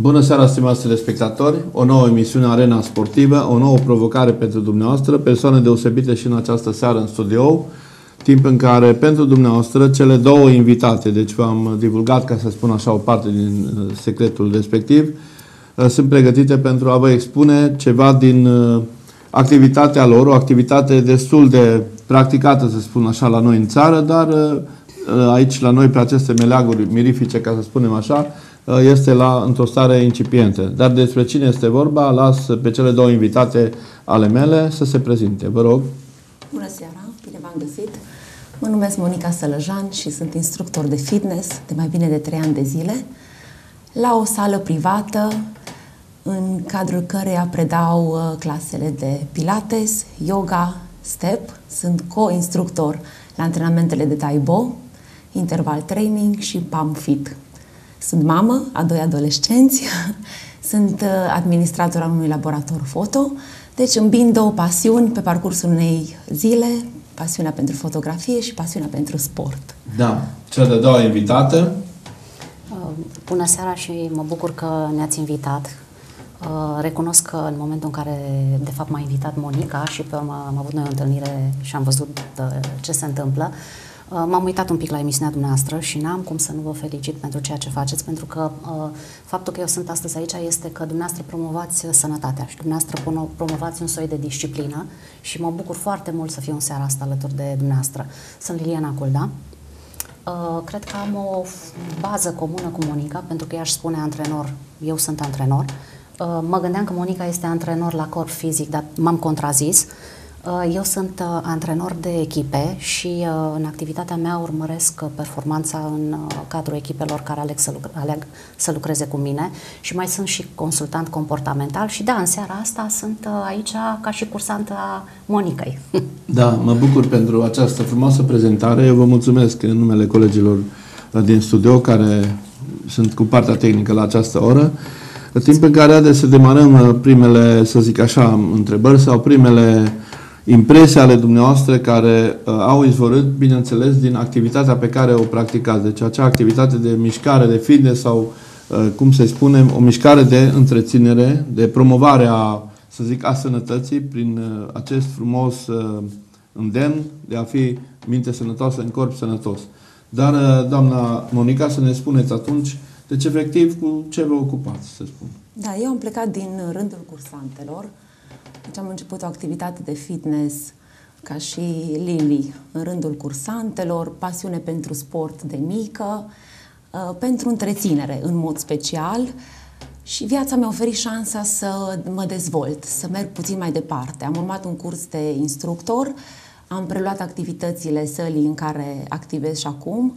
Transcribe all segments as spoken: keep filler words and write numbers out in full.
Bună seara, stimați telespectatori! O nouă emisiune Arena Sportivă, o nouă provocare pentru dumneavoastră, persoane deosebite și în această seară în studio, timp în care pentru dumneavoastră cele două invitate, deci v-am divulgat, ca să spun așa, o parte din secretul respectiv, sunt pregătite pentru a vă expune ceva din activitatea lor, o activitate destul de practicată, să spun așa, la noi în țară, dar aici, la noi, pe aceste meleaguri mirifice, ca să spunem așa, este la, într-o stare incipientă. Dar despre cine este vorba, las pe cele două invitate ale mele să se prezinte. Vă rog. Bună seara, bine v-am găsit. Mă numesc Monica Sălăjan și sunt instructor de fitness de mai bine de trei ani de zile la o sală privată în cadrul căreia predau clasele de pilates, yoga, step. Sunt co-instructor la antrenamentele de Taekwondo, interval training și Pump Fit. Sunt mamă a doi adolescenți, sunt administrator al unui laborator foto, deci îmbin două pasiuni pe parcursul unei zile, pasiunea pentru fotografie și pasiunea pentru sport. Da, cea de-a doua invitată. Bună seara și mă bucur că ne-ați invitat. Recunosc că în momentul în care, de fapt, m-a invitat Monica și pe urmă am avut noi o întâlnire și am văzut ce se întâmplă, m-am uitat un pic la emisiunea dumneavoastră și n-am cum să nu vă felicit pentru ceea ce faceți, pentru că uh, faptul că eu sunt astăzi aici este că dumneavoastră promovați sănătatea și dumneavoastră promovați un soi de disciplină și mă bucur foarte mult să fiu în seara asta alături de dumneavoastră. Sunt Liliana Culda. Uh, cred că am o bază comună cu Monica, pentru că ea își spune antrenor, eu sunt antrenor. Uh, mă gândeam că Monica este antrenor la corp fizic, dar m-am contrazis. Eu sunt antrenor de echipe și în activitatea mea urmăresc performanța în cadrul echipelor care aleg să, lucre, aleg să lucreze cu mine și mai sunt și consultant comportamental și da, în seara asta sunt aici ca și cursanta Monicăi. Da, mă bucur pentru această frumoasă prezentare. Eu vă mulțumesc în numele colegilor din studio care sunt cu partea tehnică la această oră. În timp în care haideți să demarăm primele, să zic așa, întrebări sau primele impresii ale dumneavoastră care uh, au izvorât, bineînțeles, din activitatea pe care o practicați. Deci acea activitate de mișcare, de fitness sau, uh, cum să spunem, o mișcare de întreținere, de promovare a, să zic, a sănătății prin uh, acest frumos uh, îndemn de a fi minte sănătoasă în corp sănătos. Dar, uh, doamna Monica, să ne spuneți atunci, deci, efectiv, cu ce vă ocupați, să spun. Da, eu am plecat din rândul cursantelor. Deci am început o activitate de fitness ca și Lili în rândul cursantelor, pasiune pentru sport de mică, pentru întreținere în mod special și viața mi-a oferit șansa să mă dezvolt, să merg puțin mai departe. Am urmat un curs de instructor, am preluat activitățile sălii în care activez și acum,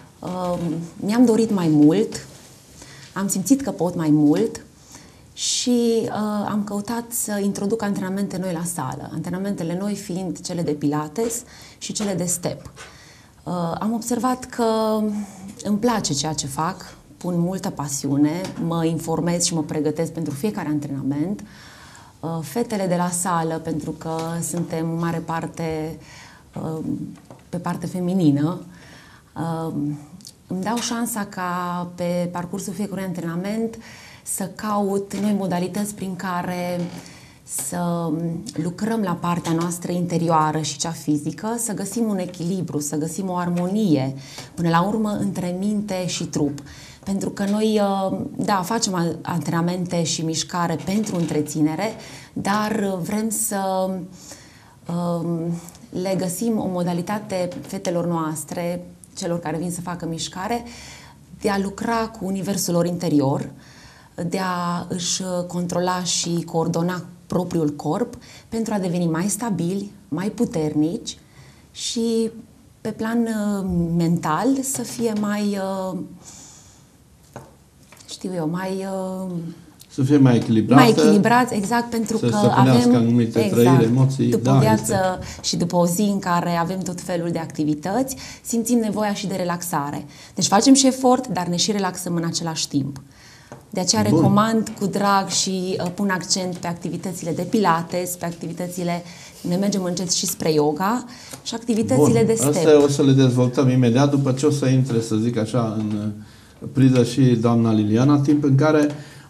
mi-am dorit mai mult, am simțit că pot mai mult și uh, am căutat să introduc antrenamente noi la sală, antrenamentele noi fiind cele de pilates și cele de step. Uh, am observat că îmi place ceea ce fac, pun multă pasiune, mă informez și mă pregătesc pentru fiecare antrenament. Uh, fetele de la sală, pentru că suntem în mare parte uh, pe parte feminină, uh, îmi dau șansa ca pe parcursul fiecărui antrenament să caut noi modalități prin care să lucrăm la partea noastră interioară și cea fizică, să găsim un echilibru, să găsim o armonie, până la urmă, între minte și trup. Pentru că noi, da, facem antrenamente și mișcare pentru întreținere, dar vrem să le găsim o modalitate fetelor noastre, celor care vin să facă mișcare, de a lucra cu universul lor interior, de a își controla și coordona propriul corp pentru a deveni mai stabili, mai puternici și pe plan mental să fie mai, știu eu, mai... Să fie mai echilibrată. Mai echilibrați, exact, pentru să că să avem... anumite exact, trăiri, emoții. după da, viață este. și după o zi în care avem tot felul de activități, simțim nevoia și de relaxare. Deci facem și efort, dar ne și relaxăm în același timp. De aceea Bun. recomand cu drag și uh, pun accent pe activitățile de pilates, pe activitățile, ne mergem încet și spre yoga și activitățile Bun. de step. Astea o să le dezvoltăm imediat după ce o să intre, să zic așa, în priză și doamna Liliana, timp în care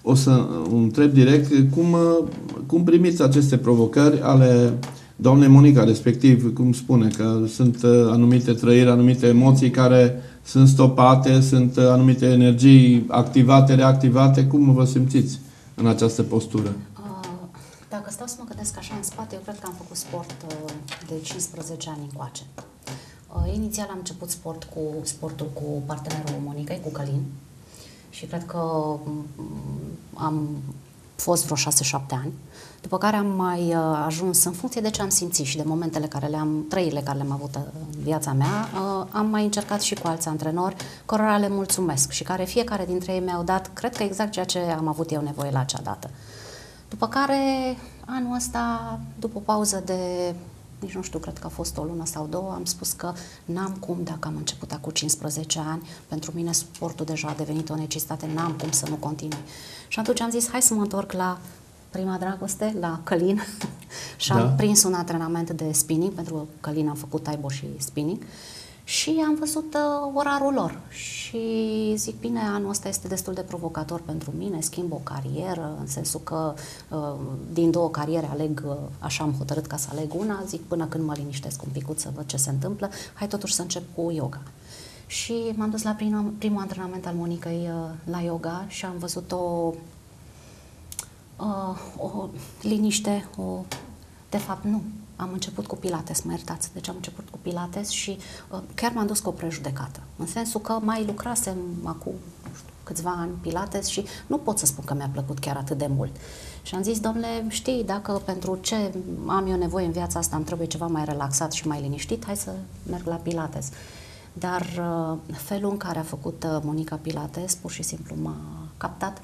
o să întreb direct cum, cum primiți aceste provocări ale doamnei Monica, respectiv, cum spune, că sunt anumite trăiri, anumite emoții care sunt stopate, sunt anumite energii activate, reactivate. Cum vă simțiți în această postură? Dacă stau să mă gândesc așa în spate, eu cred că am făcut sport de cincisprezece ani încoace. Inițial am început sport cu, sportul cu partenerul Monicăi, cu Călin, și cred că am fost vreo șase șapte ani, după care am mai ajuns, în funcție de ce am simțit și de momentele care le-am, trăirile care le-am avut în viața mea, am mai încercat și cu alți antrenori, cărora le mulțumesc și care fiecare dintre ei mi-au dat, cred că exact ceea ce am avut eu nevoie la acea dată. După care, anul ăsta, după o pauză de, nici nu știu, cred că a fost o lună sau două, am spus că n-am cum, dacă am început acum cincisprezece ani, pentru mine sportul deja a devenit o necesitate, n-am cum să nu continui. Și atunci am zis, hai să mă întorc la prima dragoste, la Călin, și am da. prins un antrenament de spinning, pentru că Călin am făcut taekwondo și spinning, și am văzut uh, orarul lor și zic, bine, anul ăsta este destul de provocator pentru mine, schimb o carieră, în sensul că uh, din două cariere aleg, uh, așa am hotărât ca să aleg una, zic, până când mă liniștesc un picut să văd ce se întâmplă, hai totuși să încep cu yoga. Și m-am dus la prim, primul antrenament al Monicăi uh, la yoga și am văzut o, uh, o liniște, o, de fapt nu. Am început cu Pilates, mă iertați, deci am început cu Pilates și uh, chiar m-am dus cu o prejudecată, în sensul că mai lucrasem acum, nu știu, câțiva ani Pilates și nu pot să spun că mi-a plăcut chiar atât de mult. Și am zis, domnule, știi, dacă pentru ce am eu nevoie în viața asta îmi trebuie ceva mai relaxat și mai liniștit, hai să merg la Pilates. Dar uh, felul în care a făcut uh, Monica Pilates pur și simplu m-a captat.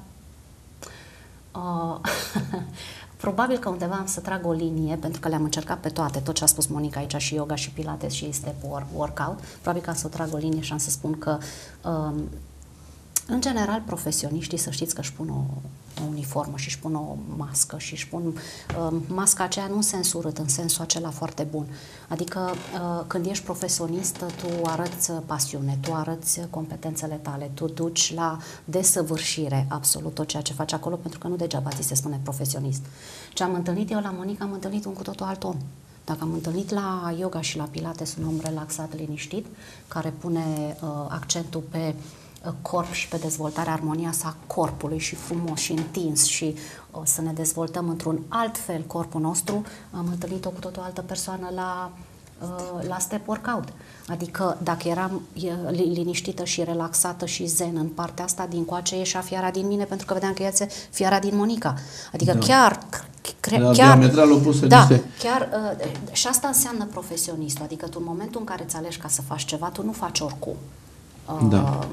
Uh, Probabil că undeva am să trag o linie, pentru că le-am încercat pe toate, tot ce a spus Monica aici, și yoga, și Pilates, și step workout, probabil că am să trag o linie și am să spun că, um, în general, profesioniștii, să știți că își pun o, o uniformă și își pun o mască și își pun um, masca aceea nu în sens urât, în sensul acela foarte bun. Adică uh, când ești profesionist, tu arăți pasiune, tu arăți competențele tale, tu duci la desăvârșire absolut tot ceea ce faci acolo, pentru că nu degeaba ți se spune profesionist. Ce am întâlnit eu la Monica, am întâlnit un cu totul alt om. Dacă am întâlnit la yoga și la Pilates un om relaxat, liniștit, care pune uh, accentul pe corp și pe dezvoltarea, armonia sa corpului și frumos și întins și o să ne dezvoltăm într-un alt fel corpul nostru, am întâlnit-o cu tot o altă persoană la, la step workout. Adică dacă eram liniștită și relaxată și zen în partea asta, din coace ieșea fiara din mine, pentru că vedeam că iese fiara din Monica. Adică da. chiar chiar, diametral opuse. Da, chiar, și asta înseamnă profesionistul. Adică tu în momentul în care îți alegi ca să faci ceva, tu nu faci oricum. Da. Uh,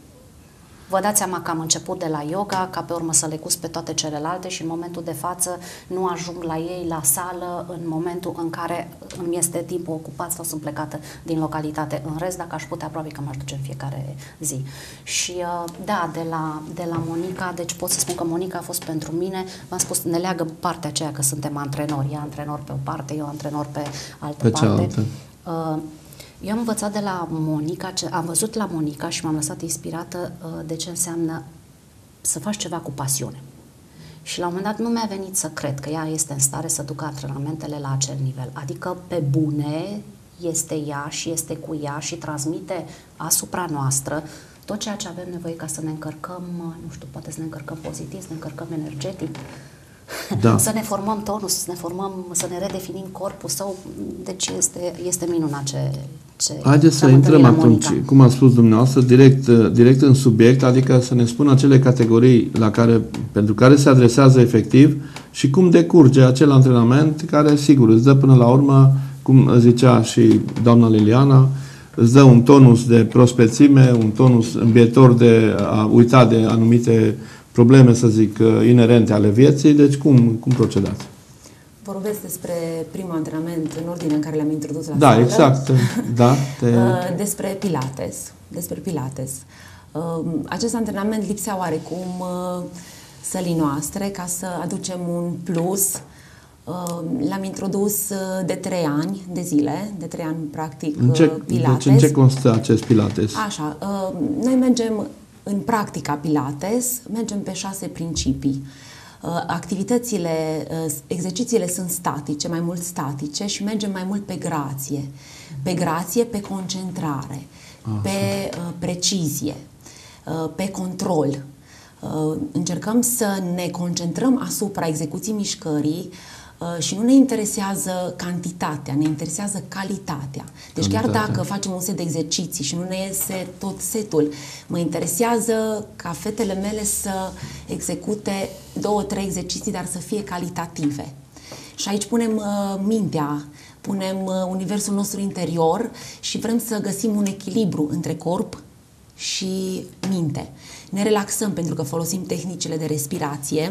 vă dați seama că am început de la yoga, ca pe urmă să le cus pe toate celelalte și în momentul de față nu ajung la ei la sală în momentul în care îmi este timpul ocupat sau sunt plecată din localitate. În rest, dacă aș putea, probabil că m-aș duce în fiecare zi. Și uh, da, de la, de la Monica, deci pot să spun că Monica a fost pentru mine, v-am spus, ne leagă partea aceea că suntem antrenori, ea antrenor pe o parte, eu antrenor pe altă pe parte. Cealaltă. Uh, Eu am învățat de la Monica, am văzut la Monica și m-am lăsat inspirată de ce înseamnă să faci ceva cu pasiune. Și la un moment dat nu mi-a venit să cred că ea este în stare să ducă antrenamentele la acel nivel. Adică pe bune este ea și este cu ea și transmite asupra noastră tot ceea ce avem nevoie ca să ne încărcăm, nu știu, poate să ne încărcăm pozitiv, să ne încărcăm energetic. Da. Să ne formăm tonus, să ne formăm, să ne redefinim corpul său. Deci este, este minunat ce, ce Haideți să intrăm atunci, cum a spus dumneavoastră, direct, direct în subiect, adică să ne spună acele categorii la care, pentru care se adresează efectiv și cum decurge acel antrenament care, sigur, îți dă până la urmă, cum zicea și doamna Liliana, îți dă un tonus de prospețime, un tonus îmbietor de a uita de anumite probleme, să zic, inerente ale vieții. Deci cum, cum procedați? Vorbesc despre primul antrenament în ordine în care le-am introdus la Da, sală. exact. Da, te... Despre Pilates. Despre Pilates. Acest antrenament lipsea oarecum sălii noastre ca să aducem un plus. L-am introdus de trei ani de zile, de trei ani practic în ce, Pilates. Deci în ce constă acest Pilates? Așa, noi mergem în practica Pilates mergem pe șase principii. Activitățile, exercițiile sunt statice, mai mult statice și mergem mai mult pe grație. Pe grație, pe concentrare, pe precizie, pe control. Încercăm să ne concentrăm asupra execuției mișcării și nu ne interesează cantitatea, ne interesează calitatea. Deci chiar dacă facem un set de exerciții și nu ne iese tot setul, mă interesează ca fetele mele să execute două, trei exerciții, dar să fie calitative. Și aici punem uh, mintea, punem uh, universul nostru interior și vrem să găsim un echilibru între corp și minte. Ne relaxăm pentru că folosim tehnicile de respirație,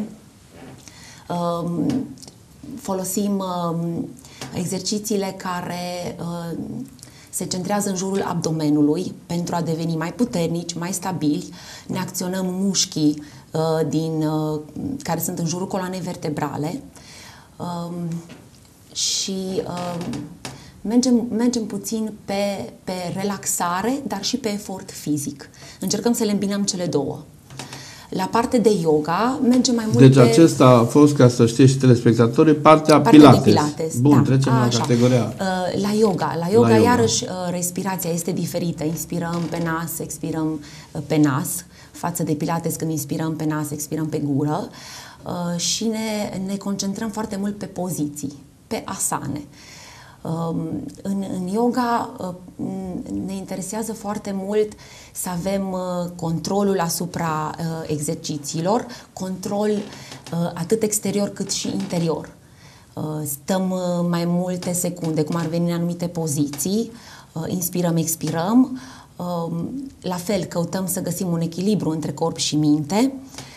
uh, folosim uh, exercițiile care uh, se centrează în jurul abdomenului pentru a deveni mai puternici, mai stabili. Ne acționăm mușchii uh, din, uh, care sunt în jurul coloanei vertebrale uh, și uh, mergem, mergem puțin pe, pe relaxare, dar și pe efort fizic. Încercăm să le îmbinăm cele două. La partea de yoga mergem mai mult deci pe... Deci acesta a fost, ca să știe și telespectatorii, partea, partea Pilates. De Pilates. Bun, da. Trecem a, la așa. categoria... La yoga. La yoga, la yoga. iarăși, respirația este diferită. Inspirăm pe nas, expirăm pe nas, față de Pilates când inspirăm pe nas, expirăm pe gură și ne, ne concentrăm foarte mult pe poziții, pe asane. În, în yoga ne interesează foarte mult să avem controlul asupra exercițiilor, control atât exterior cât și interior. Stăm mai multe secunde, cum ar veni în anumite poziții, inspirăm, expirăm, la fel căutăm să găsim un echilibru între corp și minte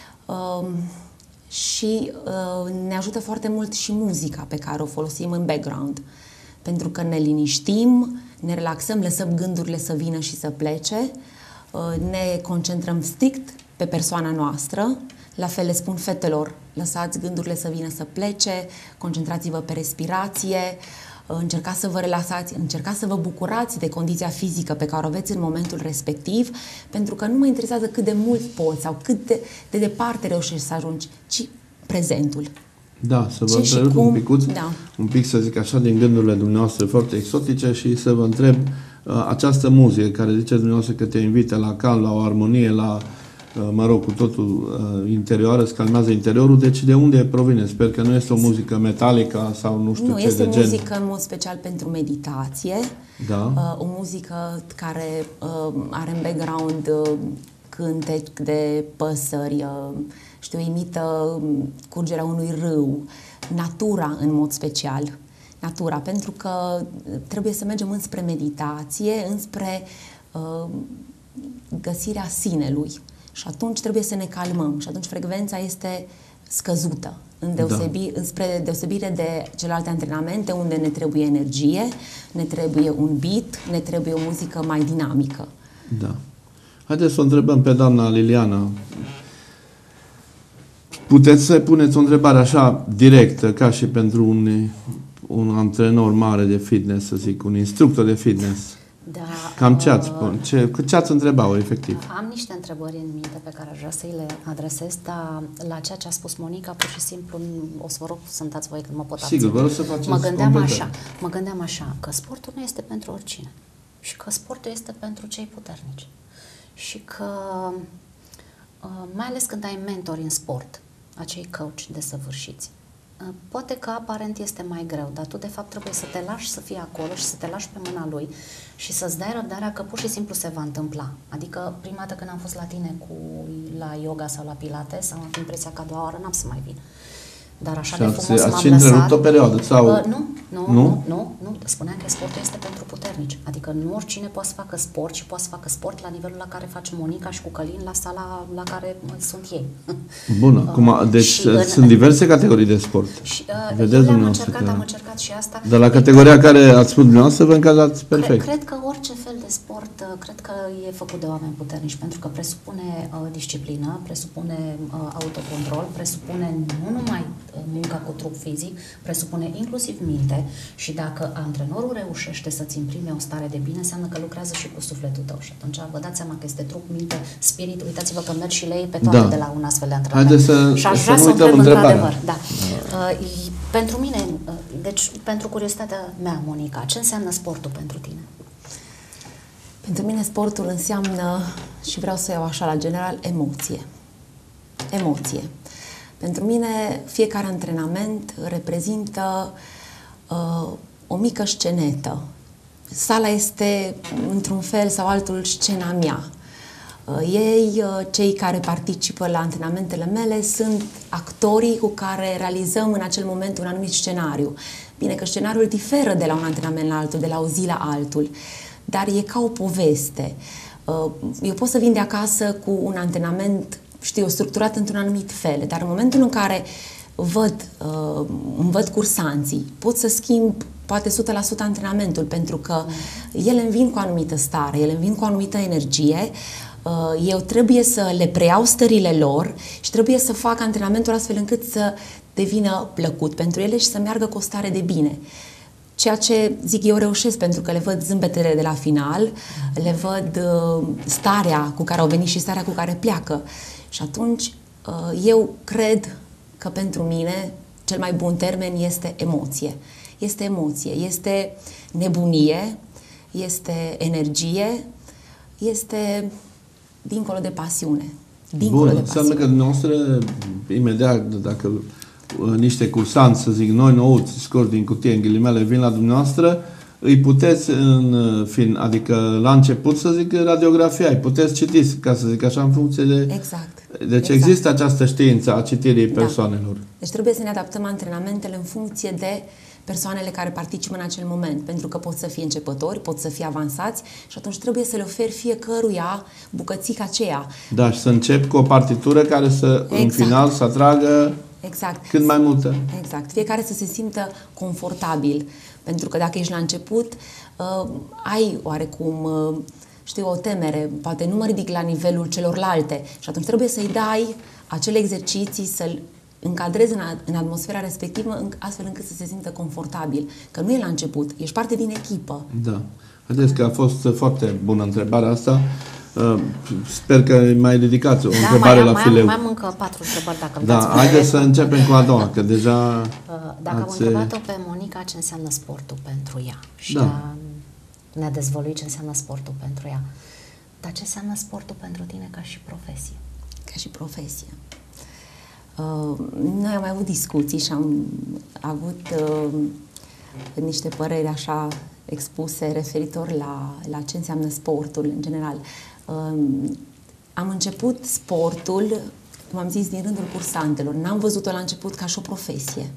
și ne ajută foarte mult și muzica pe care o folosim în background. Pentru că ne liniștim, ne relaxăm, lăsăm gândurile să vină și să plece, ne concentrăm strict pe persoana noastră. La fel le spun fetelor, lăsați gândurile să vină să plece, concentrați-vă pe respirație, încercați să vă relaxați, încercați să vă bucurați de condiția fizică pe care o aveți în momentul respectiv, pentru că nu mă interesează cât de mult poți sau cât de, de departe reușești să ajungi, ci prezentul. Da, să vă întrerup un picuț, da. un pic să zic așa, din gândurile dumneavoastră foarte exotice și să vă întreb uh, această muzică care ziceți dumneavoastră că te invită la calm, la o armonie, la, uh, mă rog, cu totul uh, interioară, îți calmează interiorul, deci de unde provine? Sper că nu este o muzică metalică sau nu știu nu, ce de gen. Nu, este muzică în mod special pentru meditație, da. uh, o muzică care uh, are în background uh, cântec de păsări, uh, știu, imită curgerea unui râu, natura în mod special. Natura, pentru că trebuie să mergem înspre meditație, înspre uh, găsirea sinelui. Și atunci trebuie să ne calmăm. Și atunci frecvența este scăzută, în deosebi, da. înspre deosebire de celelalte antrenamente, unde ne trebuie energie, ne trebuie un beat, ne trebuie o muzică mai dinamică. Da. Haideți să o întrebăm pe doamna Liliana. Puteți să puneți o întrebare așa directă, ca și pentru un, un antrenor mare de fitness, să zic, un instructor de fitness. Da, Cam ce ați, ce, ce ați întreba-o, efectiv? Am niște întrebări în minte pe care aș vrea să le adresez, dar la ceea ce a spus Monica, pur și simplu, o să vă rog să dați voi când mă pot abține. Sigur, vă rog să faceți mă gândeam așa, mă gândeam așa, că sportul nu este pentru oricine și că sportul este pentru cei puternici. Și că, mai ales când ai mentori în sport, acei coach desăvârșiți, poate că aparent este mai greu, dar tu de fapt trebuie să te lași să fii acolo și să te lași pe mâna lui și să-ți dai răbdarea că pur și simplu se va întâmpla. Adică prima dată când am fost la tine cu, la yoga sau la pilates, am avut impresia că a doua oară n-am să mai vin. Dar așa și de frumos m-am lăsat. Întrerupt o perioadă? Sau... Uh, nu, nu, nu, nu, nu, nu. Spuneam că sportul este pentru puternici. Adică nu oricine poate să facă sport și poate să facă sport la nivelul la care face Monica și cu Călin la sala la care sunt ei. Bun, acum, deci în, sunt diverse categorii de sport. Și, uh, Vedeți am încercat, că... am încercat și asta. Dar la categoria de... care ați spus dumneavoastră, vă încadrați perfect. Cred, cred că orice fel de sport, cred că e făcut de oameni puternici, pentru că presupune uh, disciplină, presupune uh, autocontrol, presupune nu numai munca cu trup fizic presupune inclusiv minte și dacă antrenorul reușește să-ți imprime o stare de bine, înseamnă că lucrează și cu sufletul tău. Și atunci vă dați seama că este trup, minte, spirit. Uitați-vă că merg și lei pe toate, da, de la un astfel de antrenament. Haideți să, și aș să vrea nu să uităm întreb întrebarea. într-adevăr. Da. Uh, pentru mine, uh, deci pentru curiozitatea mea, Monica, ce înseamnă sportul pentru tine? Pentru mine sportul înseamnă, și vreau să iau așa la general, emoție. Emoție. Pentru mine fiecare antrenament reprezintă uh, o mică scenetă. Sala este într-un fel sau altul scena mea. Uh, ei, uh, cei care participă la antrenamentele mele, sunt actorii cu care realizăm în acel moment un anumit scenariu. Bine că scenariul diferă de la un antrenament la altul, de la o zi la altul, dar e ca o poveste. Eu pot să vin de acasă cu un antrenament, știu, structurat într-un anumit fel, dar în momentul în care văd, îmi văd cursanții, pot să schimb poate o sută la sută antrenamentul, pentru că ele îmi vin cu o anumită stare, ele îmi vin cu o anumită energie, eu trebuie să le preiau stările lor și trebuie să fac antrenamentul astfel încât să devină plăcut pentru ele și să meargă cu o stare de bine. Ceea ce, zic, eu reușesc pentru că le văd zâmbetele de la final, le văd uh, starea cu care au venit și starea cu care pleacă. Și atunci uh, eu cred că pentru mine cel mai bun termen este emoție. Este emoție, este nebunie, este energie, este dincolo de pasiune. Dincolo Bun, de înseamnă pasiune. că dumneavoastră, imediat, dacă niște cursanți, să zic, noi nouți, scoși din cutie, în ghilimele, vin la dumneavoastră, îi puteți, în fin, adică la început, să zic, radiografia, îi puteți citi, ca să zic așa, în funcție de... Exact. Deci exact. există această știință a citirii Da. persoanelor. Deci trebuie să ne adaptăm antrenamentele în funcție de persoanele care participă în acel moment, pentru că pot să fie începători, pot să fie avansați și atunci trebuie să le oferi fiecăruia bucățica aceea. Da, și să încep cu o partitură care să, în Exact. final, să atragă Exact. cât mai multă. Exact. Fiecare să se simtă confortabil, pentru că dacă ești la început, uh, ai oarecum, uh, știu, o temere, poate nu mă ridic la nivelul celorlalte și atunci trebuie să-i dai acele exerciții, să-l încadrezi în, în atmosfera respectivă, în, astfel încât să se simtă confortabil. Că nu e la început, ești parte din echipă. Da. Vedeți că a fost foarte bună întrebarea asta. Uh, sper că mai ridicați o Da, întrebare mai, la mai, fileu. mai am încă patru întrebări, dacă îmi Da, dați voie. haideți să începem cu a doua, că deja Dacă am ați... întrebat-o pe Monica ce înseamnă sportul pentru ea și Da. a, ne-a dezvăluit ce înseamnă sportul pentru ea, dar ce înseamnă sportul pentru tine ca și profesie? Ca și profesie. Uh, noi am mai avut discuții și am avut uh, niște păreri așa expuse referitor la, la ce înseamnă sportul în general. Uh, am început sportul, cum am zis, din rândul cursantelor. N-am văzut-o la început ca și o profesie.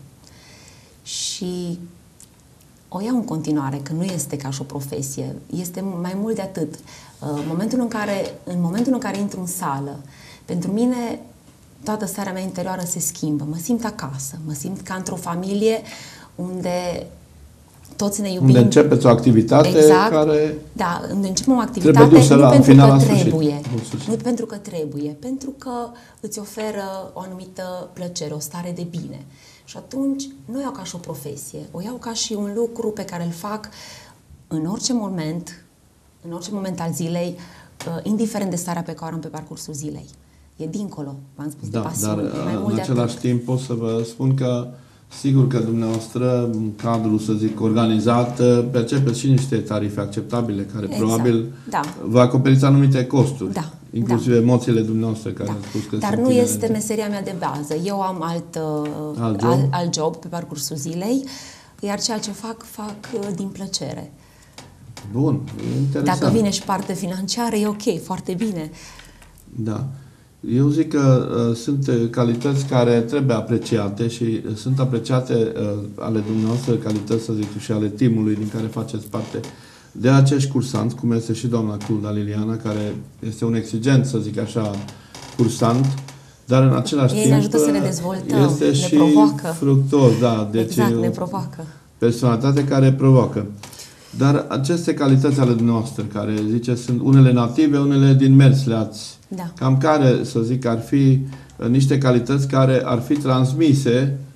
Și o iau în continuare, că nu este ca și o profesie. Este mai mult de atât. Uh, momentul în care, în momentul în care intru în sală, pentru mine toată starea mea interioară se schimbă. Mă simt acasă, mă simt ca într-o familie unde toți ne iubim. Unde începeți o activitate exact, care... Da, unde începem o activitate dusă nu la pentru final, că la sfârșit. trebuie. Bun sfârșit. Nu pentru că trebuie, pentru că îți oferă o anumită plăcere, o stare de bine. Și atunci nu o iau ca și o profesie, o iau ca și un lucru pe care îl fac în orice moment, în orice moment al zilei, indiferent de starea pe care o am pe parcursul zilei. E dincolo, v-am spus, Da, de pasiune. dar mai mult în de același atât. timp pot să vă spun că sigur că dumneavoastră, în cadrul, să zic, organizat, percepeți și niște tarife acceptabile, care Exact, probabil da. vă acoperiți anumite costuri, Da, inclusiv da. emoțiile dumneavoastră, care Da. ați spus că Dar sunt nu inerente. este meseria mea de bază. Eu am alt, uh, Alt job? alt, alt job pe parcursul zilei, iar ceea ce fac, fac uh, din plăcere. Bun, e interesant. Dacă vine și parte financiară, e ok, foarte bine. Da. Eu zic că uh, sunt uh, calități care trebuie apreciate și uh, sunt apreciate uh, ale dumneavoastră calități, să zic, și ale teamului din care faceți parte, de acești cursanți, cum este și doamna Culda Liliana, care este un exigent, să zic așa, cursant, dar în același Ei timp ne ajută să ne dezvoltăm, este ne și provoacă. fructos, da, deci Exact, e o ne provoacă. personalitate care provoacă. Dar aceste calități ale dumneavoastră, care zice, sunt unele native, unele din mers le-ați, Da. cam care, să zic, ar fi uh, niște calități care ar fi transmise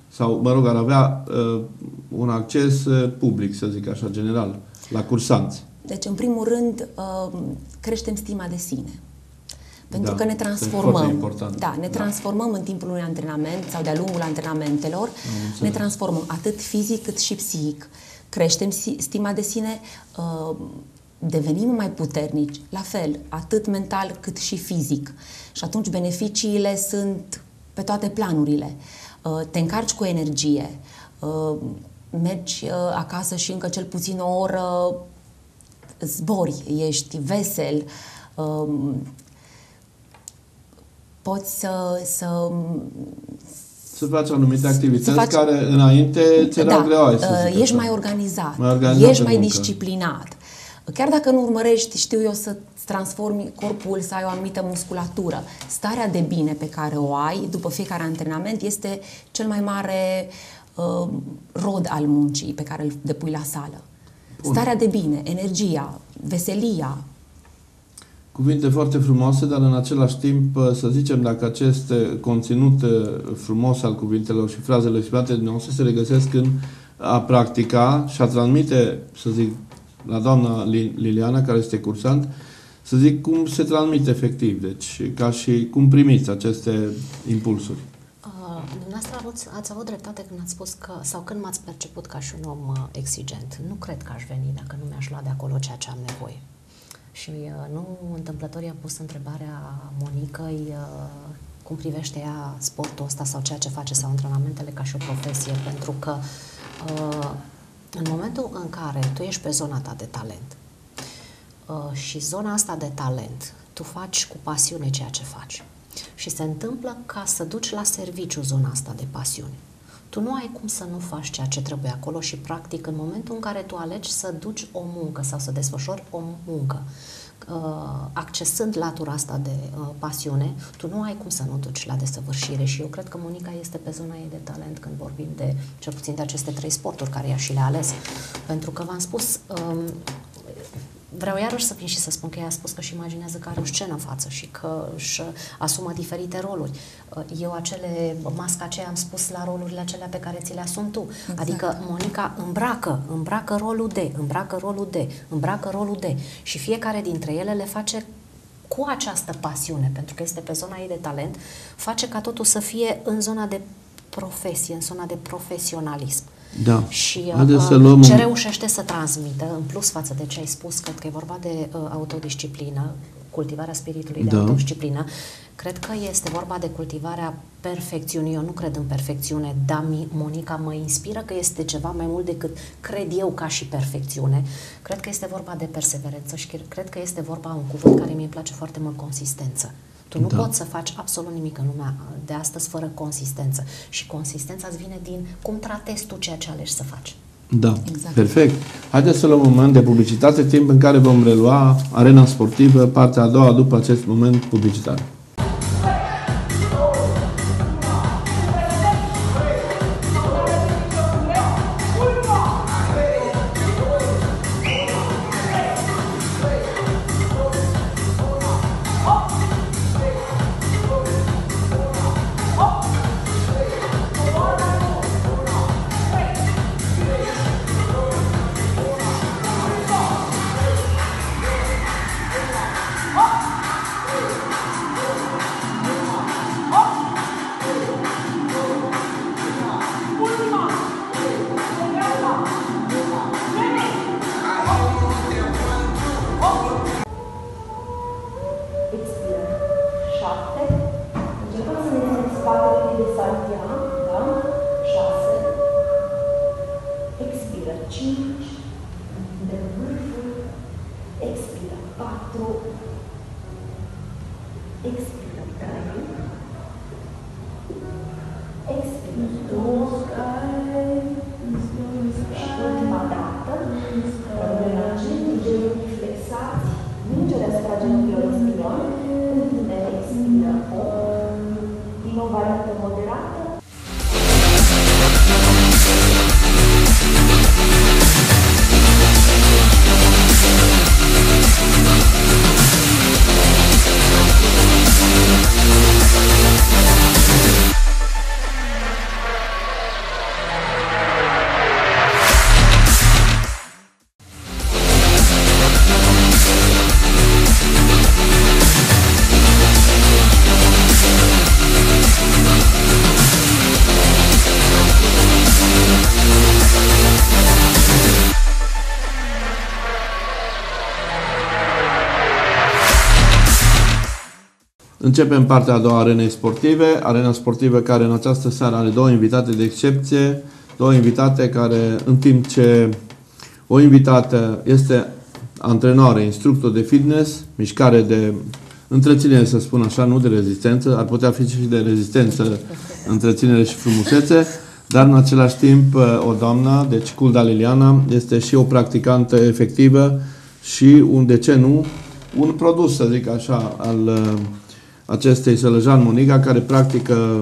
sau, mă rog, ar avea uh, un acces uh, public, să zic așa, general, la cursanți? Deci, în primul rând, uh, creștem stima de sine. Pentru da, că ne transformăm. Da, ne da. transformăm în timpul unui antrenament sau de-a lungul antrenamentelor. Ne transformăm atât fizic cât și psihic. Creștem stima de sine, uh, devenim mai puternici, la fel, atât mental cât și fizic. Și atunci beneficiile sunt pe toate planurile. Uh, te încarci cu energie, uh, mergi uh, acasă și încă cel puțin o oră zbori, ești vesel, uh, poți să, să Să faci anumite activități faci... care înainte ți erau da, greoaie, să zic ești așa. mai organizat, mai organizat ești mai muncă. disciplinat. Chiar dacă nu urmărești, știu eu, să transformi corpul, să ai o anumită musculatură, starea de bine pe care o ai după fiecare antrenament este cel mai mare uh, rod al muncii pe care îl depui la sală. Bun. Starea de bine, energia, veselia. Cuvinte foarte frumoase, dar în același timp, să zicem, dacă acest conținut frumos al cuvintelor și frazelor exprimate de dumneavoastră se regăsesc în a practica și a transmite, să zic, la doamna Liliana, care este cursant, să zic cum se transmite efectiv, deci ca și cum primiți aceste impulsuri. Uh, dumneavoastră ați, ați avut dreptate când ați spus că, sau când m-ați perceput ca și un om uh, exigent. Nu cred că aș veni dacă nu mi-aș lua de acolo ceea ce am nevoie. Și uh, nu întâmplător i-am pus întrebarea Monicăi uh, cum privește ea sportul ăsta sau ceea ce face sau antrenamentele ca și o profesie, pentru că uh, în momentul în care tu ești pe zona ta de talent uh, și zona asta de talent, tu faci cu pasiune ceea ce faci și se întâmplă ca să duci la serviciu zona asta de pasiune. Tu nu ai cum să nu faci ceea ce trebuie acolo și, practic, în momentul în care tu alegi să duci o muncă sau să desfășori o muncă, accesând latura asta de pasiune, tu nu ai cum să nu duci la desăvârșire și eu cred că Monica este pe zona ei de talent când vorbim de, cel puțin de aceste trei sporturi care ea și le-a ales. Pentru că v-am spus, vreau iarăși să vin și să spun că ea a spus că își imaginează că are o scenă în față și că își asumă diferite roluri. Eu acele, masca aceea am spus la rolurile acelea pe care ți le asumi tu. Exact. Adică Monica îmbracă, îmbracă rolul de, îmbracă rolul de, îmbracă rolul de și fiecare dintre ele le face cu această pasiune, pentru că este pe zona ei de talent, face ca totul să fie în zona de profesie, în zona de profesionalism. Da. Și uh, uh, ce reușește să transmită, în plus față de ce ai spus, cred că e vorba de uh, autodisciplină, cultivarea spiritului de da. autodisciplină, cred că este vorba de cultivarea perfecțiunii. Eu nu cred în perfecțiune, dar Monica mă inspiră că este ceva mai mult decât cred eu ca și perfecțiune. Cred că este vorba de perseverență și cred că este vorba un cuvânt care mi-e place foarte mult, consistență. Tu nu da. poți să faci absolut nimic în lumea de astăzi fără consistență. Și consistența îți vine din cum tratezi tu ceea ce alegi să faci. Da, exact. Perfect. Haideți să luăm un moment de publicitate, timp în care vom relua Arena Sportivă, partea a doua, după acest moment publicitar. Începem partea a doua a arenei sportive, arena sportivă care în această seară are două invitate de excepție, două invitate care în timp ce o invitată este antrenoare, instructor de fitness, mișcare de întreținere, să spun așa, nu de rezistență, ar putea fi și de rezistență, întreținere și frumusețe, dar în același timp o doamnă, deci Culda Liliana, este și o practicantă efectivă și, un, de ce nu, un produs, să zic așa, al acestei Sălăjan Monica, care practică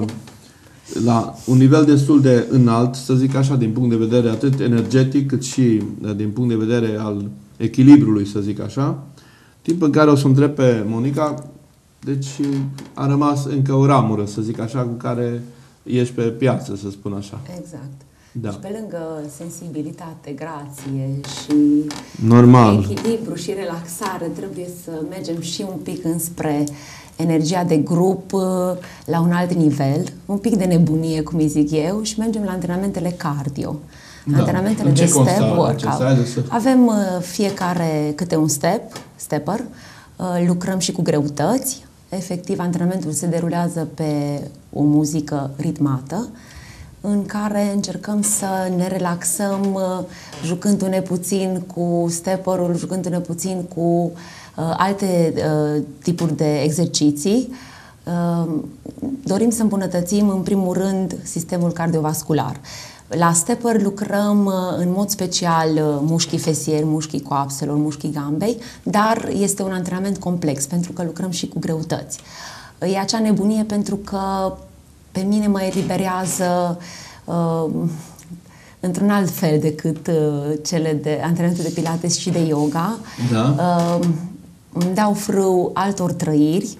la un nivel destul de înalt, să zic așa, din punct de vedere atât energetic, cât și din punct de vedere al echilibrului, să zic așa. Timp în care o să întreb pe Monica, deci a rămas încă o ramură, să zic așa, cu care ești pe piață, să spun așa. Exact. Da. Și pe lângă sensibilitate, grație și normal, echilibru și relaxare, trebuie să mergem și un pic înspre energia de grup la un alt nivel, un pic de nebunie, cum îi zic eu, și mergem la antrenamentele cardio. Da. Antrenamentele de step workout. Să... Avem fiecare câte un step, stepper, lucrăm și cu greutăți. Efectiv, antrenamentul se derulează pe o muzică ritmată, în care încercăm să ne relaxăm jucându-ne puțin cu stepperul, jucându-ne puțin cu uh, alte uh, tipuri de exerciții. Uh, dorim să îmbunătățim, în primul rând, sistemul cardiovascular. La stepper lucrăm uh, în mod special uh, mușchii fesieri, mușchii coapselor, mușchii gambei, dar este un antrenament complex, pentru că lucrăm și cu greutăți. E acea nebunie pentru că pe mine mă eliberează uh, într-un alt fel decât uh, cele de antrenamentul de pilates și de yoga. Da. Uh, îmi dau frâu altor trăiri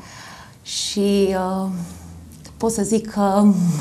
și uh, pot să zic că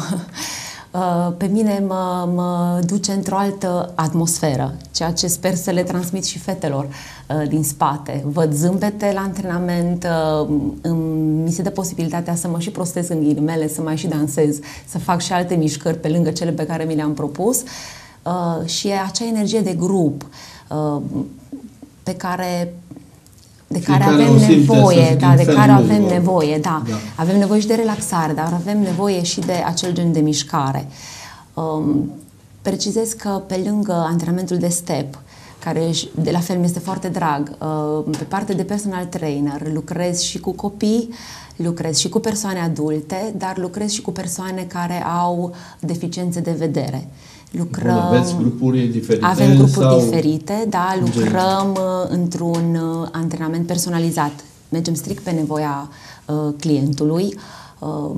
uh, pe mine mă, mă duce într-o altă atmosferă, ceea ce sper să le transmit și fetelor uh, din spate. Văd zâmbete la antrenament, uh, îmi, mi se dă posibilitatea să mă și prostez în ghilimele, să mai și dansez, să fac și alte mișcări pe lângă cele pe care mi le-am propus uh, și e acea energie de grup uh, pe care de care avem nevoie, da, de care avem nevoie, da. da. Avem nevoie și de relaxare, dar avem nevoie și de acel gen de mișcare. Um, precizez că pe lângă antrenamentul de step, care de la fel mi este foarte drag, uh, pe partea de personal trainer lucrez și cu copii, lucrez și cu persoane adulte, dar lucrez și cu persoane care au deficiențe de vedere. Lucrăm, Bun, aveți grupuri diferite? Avem grupuri sau... diferite, da, lucrăm uh, într-un uh, antrenament personalizat. Mergem strict pe nevoia uh, clientului uh,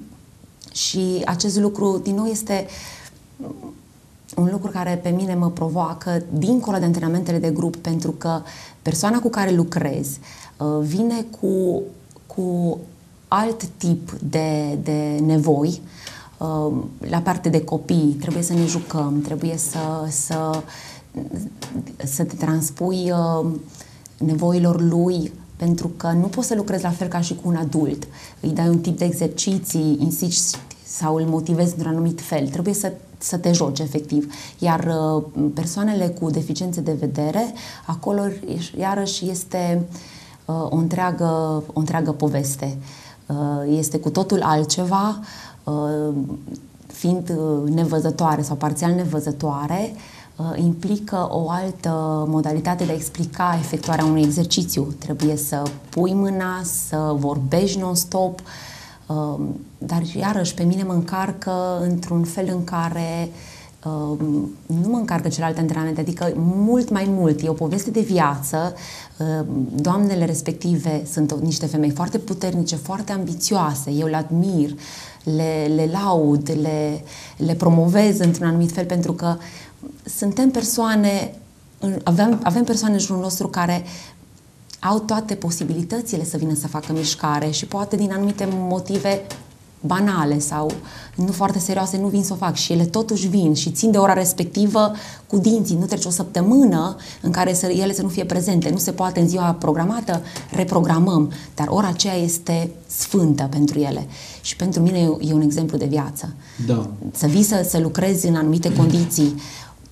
și acest lucru, din nou, este un lucru care pe mine mă provoacă dincolo de antrenamentele de grup, pentru că persoana cu care lucrez uh, vine cu, cu alt tip de, de nevoi. La parte de copii trebuie să ne jucăm, trebuie să, să, să te transpui nevoilor lui, pentru că nu poți să lucrezi la fel ca și cu un adult. Îi dai un tip de exerciții, insisti sau îl motivezi într-un anumit fel. Trebuie să, să te joci, efectiv. Iar persoanele cu deficiențe de vedere, acolo iarăși este o întreagă, o întreagă poveste. Este cu totul altceva, fiind nevăzătoare sau parțial nevăzătoare, implică o altă modalitate de a explica efectuarea unui exercițiu. Trebuie să pui mâna, să vorbești non-stop, dar iarăși pe mine mă încarcă într-un fel în care nu mă încarcă celelalte antrenamente, adică mult mai mult. E o poveste de viață. Doamnele respective sunt niște femei foarte puternice, foarte ambițioase. Eu le admir, le, le laud, le, le promovez într-un anumit fel, pentru că suntem persoane, avem, avem persoane în jurul nostru care au toate posibilitățile să vină să facă mișcare și poate din anumite motive banale sau nu foarte serioase nu vin să o fac și ele totuși vin și țin de ora respectivă cu dinții. Nu trece o săptămână în care să, ele să nu fie prezente. Nu se poate în ziua programată, reprogramăm, dar ora aceea este sfântă pentru ele. Și pentru mine e un exemplu de viață. Da. Să vii să, să lucrezi în anumite condiții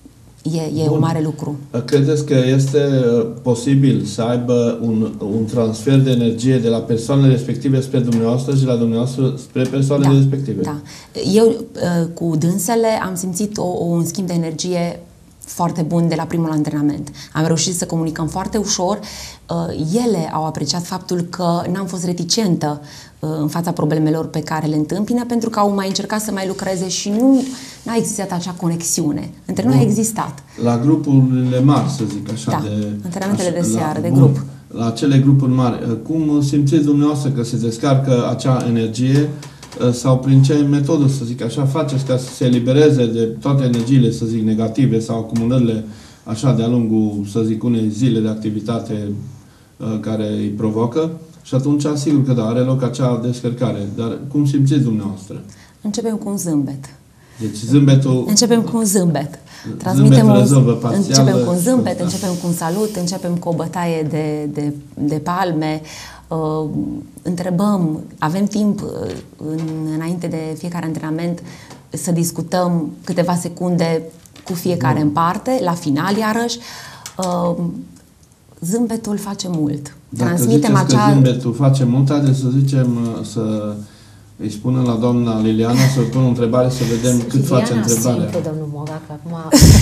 e, e un mare lucru. Credeți că este posibil să aibă un, un transfer de energie de la persoanele respective spre dumneavoastră și la dumneavoastră spre persoanele da, respective? Da. Eu cu dânsele am simțit o, un schimb de energie foarte bun de la primul antrenament. Am reușit să comunicăm foarte ușor. Ele au apreciat faptul că n-am fost reticentă în fața problemelor pe care le întâmpină, pentru că au mai încercat să mai lucreze și nu a existat acea conexiune. Între noi a existat. La grupurile mari, să zic așa. Da, de, antrenamentele așa, de seară, la, de bun, grup. La acele grupuri mari, cum simțiți dumneavoastră că se descarcă acea energie sau prin ce metodă, să zic așa, faceți ca să se elibereze de toate energiile, să zic, negative sau acumulările așa de-a lungul, să zic, unei zile de activitate uh, care îi provocă? Și atunci, sigur că da, are loc acea descărcare. Dar cum simțiți dumneavoastră? Începem cu un zâmbet. Deci zâmbetul... Începem cu un zâmbet. Transmitem un, parțial, începem cu un zâmbet, da. începem cu un salut, începem cu o bătaie de, de, de palme, uh, întrebăm, avem timp uh, în, înainte de fiecare antrenament să discutăm câteva secunde cu fiecare Bun. în parte, la final iarăși. Uh, zâmbetul face mult. Dacă Transmitem ziceți acea... că zâmbetul face mult, haideți să zicem să... îi spunem la doamna Liliana să pun o întrebare, să vedem cât Liliana, face întrebarea. simplu, domnul Moga, că acum...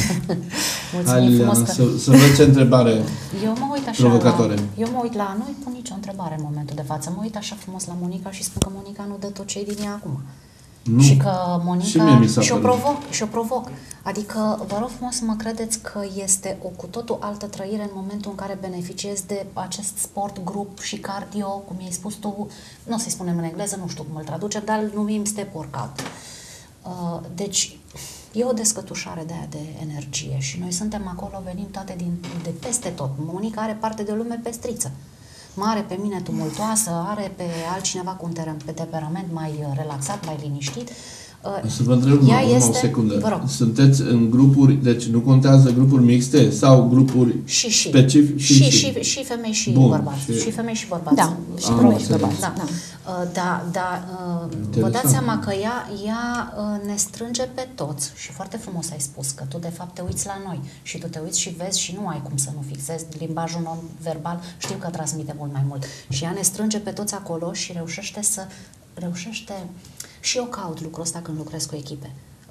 Hai, Liliana, că... să, să văd ce întrebare eu mă uit așa provocatoare. La, eu mă uit la... Nu-i pun nicio întrebare în momentul de față. Mă uit așa frumos la Monica și spun că Monica nu dă tot ce e din ea acum. Nu. Și că Monica... Și, mie mi s-a și o părut. provoc, și o provoc. Adică, vă rog frumos să mă credeți că este o cu totul altă trăire în momentul în care beneficiezi de acest sport, grup și cardio, cum i-ai spus tu, nu o să-i spunem în engleză, nu știu cum îl traducem, dar îl numim step workout. Uh, deci, e o descătușare de aia de energie și noi suntem acolo, venim toate din, de peste tot. Monica are parte de o lume pestriță. Mă are pe mine tumultoasă, are pe altcineva cu un temperament mai relaxat, mai liniștit. Să vă întreb numai este... o secundă. Sunteți în grupuri, deci nu contează grupuri mixte sau grupuri și, și. specifice? Și, și, și, și femei și Bun, bărbați. Și... și femei și bărbați. Da, și femei și bărbați. Da, da. da, da vă dați seama că ea, ea ne strânge pe toți și foarte frumos ai spus că tu de fapt te uiți la noi și tu te uiți și vezi și nu ai cum să nu fixezi limbajul non-verbal, știu că transmite mult mai mult. Și ea ne strânge pe toți acolo și reușește să reușește și eu caut lucrul ăsta când lucrez cu echipe.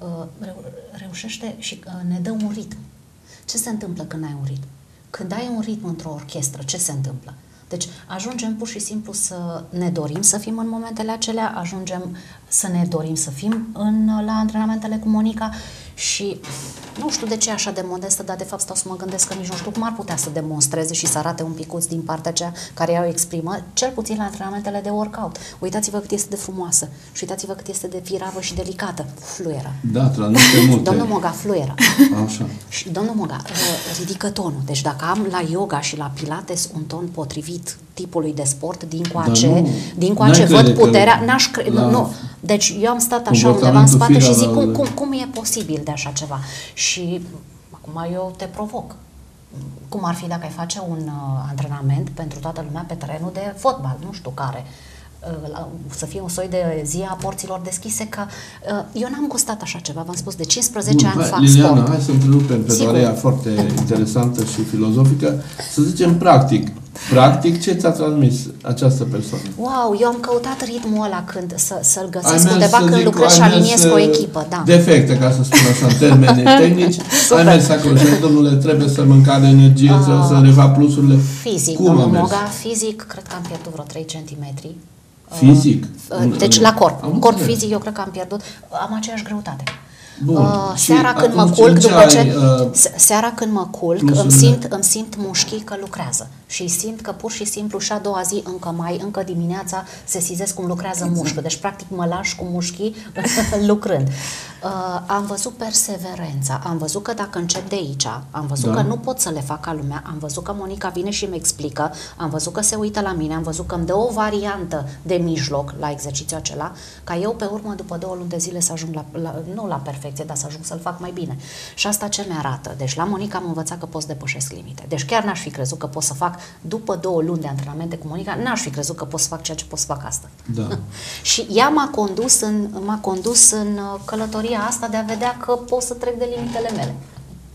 Reușește și ne dă un ritm. Ce se întâmplă când ai un ritm? Când ai un ritm într-o orchestră, ce se întâmplă? Deci ajungem pur și simplu să ne dorim să fim în momentele acelea, ajungem să ne dorim să fim în, la antrenamentele cu Monica și nu știu de ce e așa de modestă, dar de fapt stau să mă gândesc că nici nu știu cum ar putea să demonstreze și să arate un picuț din partea aceea care ea o exprimă, cel puțin la antrenamentele de workout. Uitați-vă cât este de frumoasă și uitați-vă cât este de firavă și delicată. Fluiera. Da, transmite multe. Domnul Moga, fluiera. Așa. Și domnul Moga, ridică tonul. Deci dacă am la yoga și la pilates un ton potrivit tipului de sport, din coace, din coace văd puterea, n-aș cre... la... nu. Deci eu am stat așa undeva în spate și zic cum, cum, cum e posibil de așa ceva. Și acum eu te provoc. Cum ar fi dacă ai face un uh, antrenament pentru toată lumea pe terenul de fotbal, nu știu care, uh, să fie un soi de zi a porților deschise, că uh, eu n-am gustat așa ceva, v-am spus, de cincisprezece ani fac Liliana, sport. hai să întrerupem pledoaria foarte interesantă și filozofică. Să zicem practic. Practic, ce ți-a transmis această persoană? Wow, eu am căutat ritmul ăla când să, să-l găsesc undeva când lucrez și aliniez cu o echipă. Da. Defecte, ca să spun așa, în termeni tehnici. Ai mers acolo și domnule, trebuie să mâncare energie, uh, să, să reva plusurile. Fizic, Cum domnul Moga, fizic, cred că am pierdut vreo trei centimetri. Fizic? Uh, deci la corp. Am corp înțeles. Fizic, eu cred că am pierdut. Am aceeași greutate. Bun. Uh, seara când mă culc, după ce, ai, uh, seara când mă culc, îmi simt, îmi simt mușchii că lucrează și simt că pur și simplu și a doua zi încă mai, încă dimineața se sizez cum lucrează exact. Mușchiul. Deci practic mă lași cu mușchii lucrând. Uh, am văzut perseverența, am văzut că dacă încep de aici, am văzut da. Că nu pot să le fac ca lumea, am văzut că Monica vine și îmi explică, am văzut că se uită la mine, am văzut că îmi dă o variantă de mijloc la exercițiul acela, ca eu pe urmă după două luni de zile să ajung la, la nu la perfecție, dar să ajung să-l fac mai bine. Și asta ce mi-arată? Deci la Monica am învățat că pot să depășesc limite. Deci chiar n-aș fi crezut că pot să fac, după două luni de antrenamente cu Monica, n-aș fi crezut că pot să fac ceea ce pot să fac asta. Da. Și ea m-a condus în, m-a condus în călătoria asta de a vedea că pot să trec de limitele mele.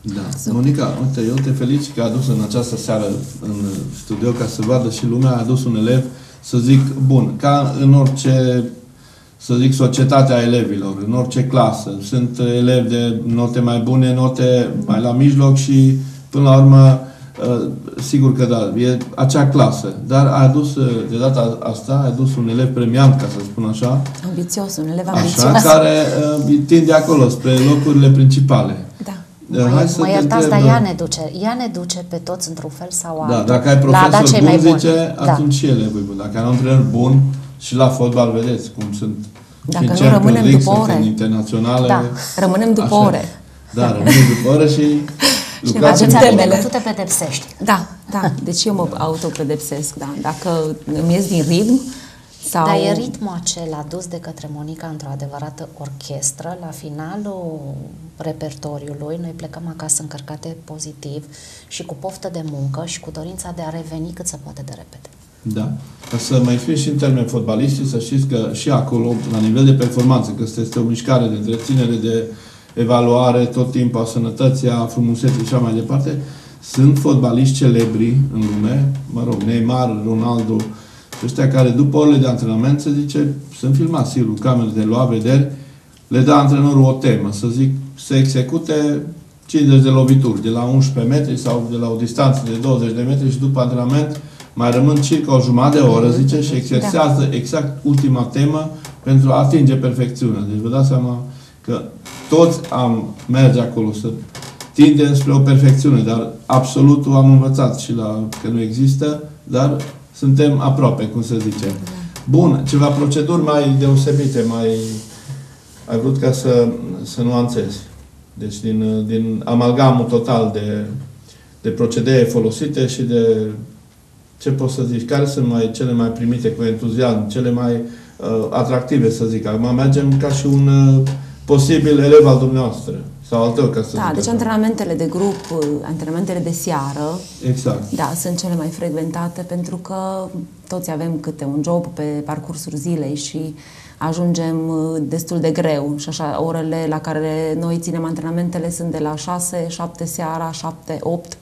Da. Monica, uite, eu te felicit că ai adus în această seară în studio ca să vadă și lumea, ai adus un elev, să zic, bun, ca în orice, să zic, societatea elevilor, în orice clasă. Sunt elevi de note mai bune, note mai la mijloc și, până la urmă, sigur că da, e acea clasă. Dar ai adus, de data asta, ai adus un elev premiant, ca să spun așa. Ambițios, un elev ambițios. Așa, care uh, tinde acolo, spre locurile principale. Da. Uh, Mă, să mă iertați, întreb, dar ea ne duce. Ea ne duce pe toți într-un fel sau altul. Da, dacă ai profesor bun, zice, da. atunci și elevul bun. Dacă ai un antrenor bun, și la fotbal, vedeți cum sunt. Dacă nu, rămânem după ore. Internaționale. Da, rămânem după așa. ore. Da, rămânem după ore și lucrați în temele. Tu te pedepsești. Da, da. Deci eu mă autopedepsesc, da. Dacă îmi ies din ritm sau... Dar e ritmul acela dus de către Monica într-o adevărată orchestră. La finalul repertoriului, noi plecăm acasă încărcate pozitiv și cu poftă de muncă și cu dorința de a reveni cât se poate de repede. Da. Ca să mai fie și în termeni fotbaliști, să știți că și acolo, la nivel de performanță, că este o mișcare de întreținere, de evaluare tot timpul a sănătății, a frumuseții și așa mai departe, sunt fotbaliști celebri în lume, mă rog, Neymar, Ronaldo, ăștia care după orele de antrenament, se zice, sunt filmați, sigur, camere de lua vederi, le dă antrenorul o temă, să zic, să execute cincizeci de lovituri, de la unsprezece metri sau de la o distanță de douăzeci de metri și după antrenament mai rămân circa o jumătate de oră, zice, și exersează da. exact ultima temă pentru a atinge perfecțiunea. Deci vă dați seama că toți am merge acolo să tindem spre o perfecțiune, dar absolutul am învățat și la că nu există, dar suntem aproape, cum se zice. Bun, ceva proceduri mai deosebite, mai ai vrut ca să, să nuanțezi. Deci din, din amalgamul total de, de procedee folosite și de ce poți să zici, care sunt mai, cele mai primite cu entuziasm, cele mai uh, atractive, să zic. Acum mergem ca și un uh, posibil elev al dumneavoastră. Sau al tău, ca să Da, zic deci așa. antrenamentele de grup, antrenamentele de seară, exact. Da, sunt cele mai frecventate pentru că toți avem câte un job pe parcursul zilei și ajungem destul de greu. Și așa, orele la care noi ținem antrenamentele sunt de la șase, șapte seara, șapte, opt.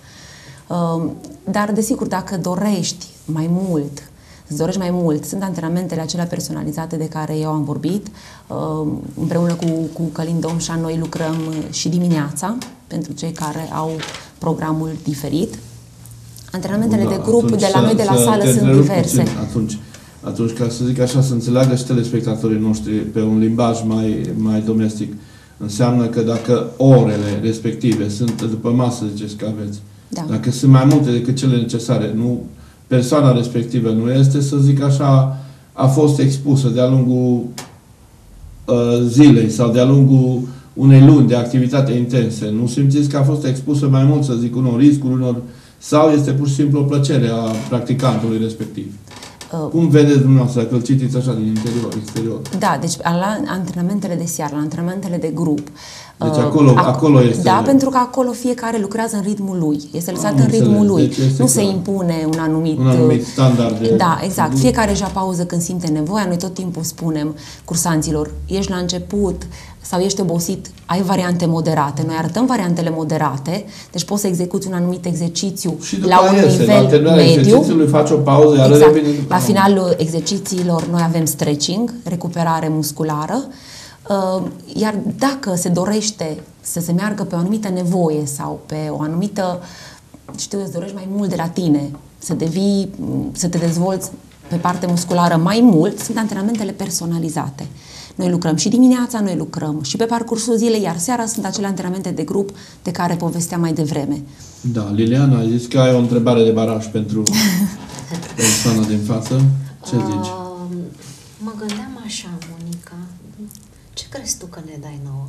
Dar, desigur, dacă dorești mai mult, îți dorești mai mult, sunt antrenamentele acelea personalizate de care eu am vorbit. Împreună cu, cu Călin Domșa noi lucrăm și dimineața, pentru cei care au programul diferit. Antrenamentele da, de grup de la noi de la sală sunt diverse. Puțin, atunci, atunci, ca să zic așa, să înțeleagă și telespectatorii noștri pe un limbaj mai, mai domestic, înseamnă că dacă orele respective sunt după masă, ziceți că aveți, da. Dacă sunt mai multe decât cele necesare, nu, persoana respectivă nu este, să zic așa, a fost expusă de-a lungul uh, zilei sau de-a lungul unei luni de activitate intense. Nu simțiți că a fost expusă mai mult, să zic, unor riscuri, unor... sau este pur și simplu o plăcere a practicantului respectiv? Uh, Cum vedeți dumneavoastră, dacă îl citiți așa din interior, exterior? Da, deci la antrenamentele de seară, la antrenamentele de grup. Deci acolo, ac acolo este... Da, pentru că acolo fiecare lucrează în ritmul lui. Este lăsat în ritmul lui. Deci nu clar. Se impune un anumit... Un anumit standard de... Da, exact. Fiecare își ia pauză când simte nevoia. Noi tot timpul spunem cursanților, ești la început sau ești obosit, ai variante moderate. Noi arătăm variantele moderate, deci poți să execuți un anumit exercițiu la un iese, nivel la mediu. Exercițiului faci o pauză, iar exact. revine... La finalul exercițiilor noi avem stretching, recuperare musculară. Iar dacă se dorește să se meargă pe o anumită nevoie sau pe o anumită, știu, îți dorești mai mult de la tine, să devii, să te dezvolți pe parte musculară mai mult, sunt antrenamentele personalizate. Noi lucrăm și dimineața, noi lucrăm și pe parcursul zilei, iar seara sunt acele antrenamente de grup de care povesteam mai devreme. Da, Liliana, ai zis că ai o întrebare de baraj pentru persoana din față. Ce zici? Uh, mă gândeam așa, Monica. Ce crezi tu că ne dai nouă?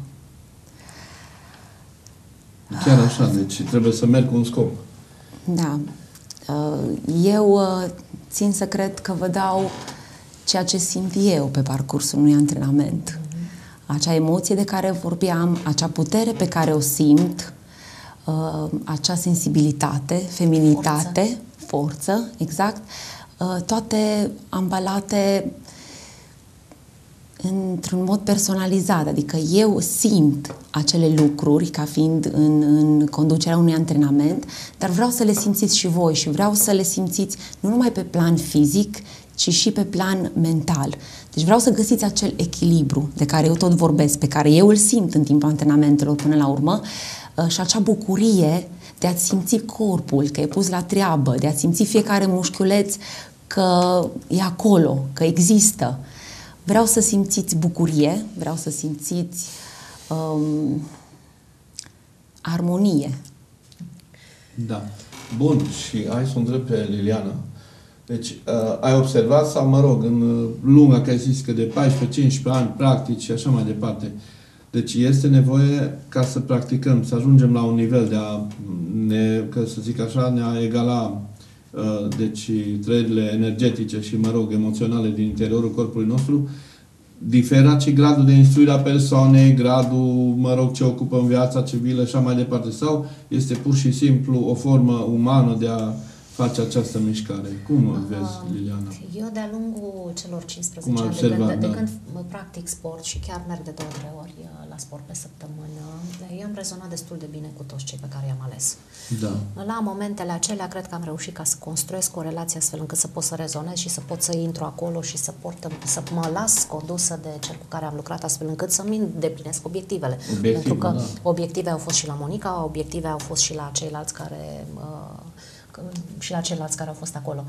Chiar așa, deci trebuie să merg cu un scop. Da. Eu țin să cred că vă dau ceea ce simt eu pe parcursul unui antrenament. Acea emoție de care vorbeam, acea putere pe care o simt, acea sensibilitate, feminitate, forță, forță exact, toate ambalate într-un mod personalizat, adică eu simt acele lucruri ca fiind în, în conducerea unui antrenament, dar vreau să le simțiți și voi și vreau să le simțiți nu numai pe plan fizic, ci și pe plan mental. Deci vreau să găsiți acel echilibru de care eu tot vorbesc, pe care eu îl simt în timpul antrenamentelor până la urmă, și acea bucurie de a-ți simți corpul, că e pus la treabă, de a simți fiecare mușchiuleț că e acolo, că există. Vreau să simțiți bucurie, vreau să simțiți um, armonie. Da. Bun, și hai să o întreb pe Liliana. Deci, uh, ai observat sau, mă rog, în uh, lunga, că ai zis că de paisprezece cincisprezece ani practici și așa mai departe. Deci este nevoie ca să practicăm, să ajungem la un nivel de a ne, că să zic așa, ne a egala uh, deci trăirile energetice și, mă rog, emoționale din interiorul corpului nostru. Diferă și gradul de instruire a persoanei, gradul, mă rog, ce ocupă în viața civilă și așa mai departe. Sau este pur și simplu o formă umană de a face această mișcare. Cum o vezi, Liliana? Eu, de-a lungul celor cincisprezece ani, observat, de când, da. de când practic sport și chiar merg de două, trei ori la sport pe săptămână, eu am rezonat destul de bine cu toți cei pe care i-am ales. Da. La momentele acelea, cred că am reușit ca să construiesc o relație astfel încât să pot să rezonez și să pot să intru acolo și să, port, să mă las condusă de cel cu care am lucrat, astfel încât să-mi îndeplinesc obiectivele. Obiectiv, Pentru că da. obiective au fost și la Monica, obiective au fost și la ceilalți care... Uh, și la ceilalți care au fost acolo.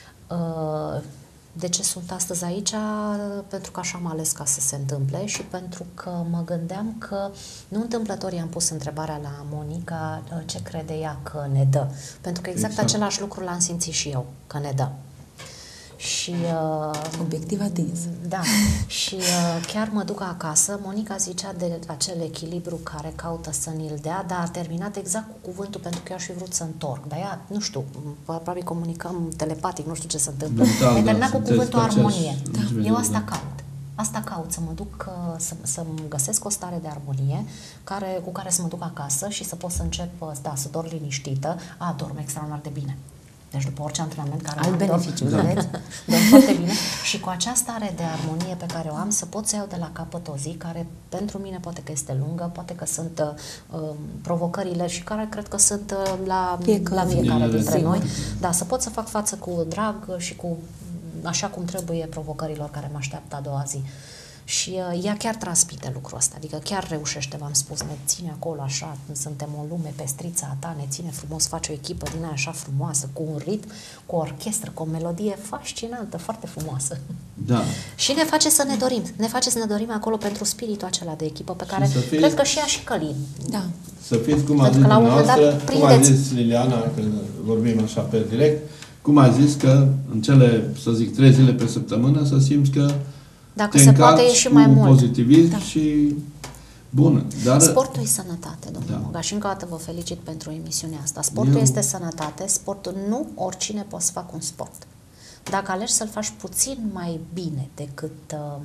De ce sunt astăzi aici? Pentru că așa am ales ca să se întâmple și pentru că mă gândeam că nu întâmplător i-am pus întrebarea la Monica ce crede ea că ne dă. Pentru că exact, exact. același lucru l-am simțit și eu, că ne dă. Și, uh, obiectiv atins. Da. Și uh, chiar mă duc acasă, Monica zicea de acel echilibru care caută să ni-l dea, dar a terminat exact cu cuvântul, pentru că eu aș fi vrut să întorc. Dar ea, nu știu, probabil comunicăm telepatic, nu știu ce se întâmplă. Da, a da, terminat da, cu cuvântul armonie. Da. Eu asta caut. Asta caut, să mă duc, să, să-mi găsesc o stare de armonie care, cu care să mă duc acasă și să pot să încep, da, să dorm liniștită. A, dorm extraordinar de bine. Deci după orice antrenament care alt beneficiu, da. Vedeți? Dorm foarte bine și cu acea stare de armonie pe care o am, să pot să iau de la capăt o zi care pentru mine poate că este lungă, poate că sunt uh, provocările și care cred că sunt uh, la fiecare, la fiecare dintre noi. Da, să pot să fac față cu drag și cu așa cum trebuie provocărilor care mă așteaptă a doua zi. Și uh, ea chiar transmite lucrul ăsta, adică chiar reușește, v-am spus, ne ține acolo așa, suntem o lume, pestrița a ta, ne ține frumos, face o echipă din aia așa frumoasă, cu un ritm, cu o orchestră, cu o melodie fascinantă, foarte frumoasă. Da. Și ne face să ne dorim, ne face să ne dorim acolo pentru spiritul acela de echipă pe care fie... cred că și ea și Călin. Da. Să fiți, cum a zis dumneavoastră, cum a zis Liliana, că vorbim așa pe direct, cum a zis că în cele, să zic, trei zile pe săptămână să simți că dacă se poate e și mai mult. Pozitivism, da. Și bună. Dar... Sportul e sănătate, domnul da. Moga, și încă o dată vă felicit pentru emisiunea asta. Sportul Eu... este sănătate, sportul nu oricine poate să facă un sport. Dacă alegi să-l faci puțin mai bine decât um,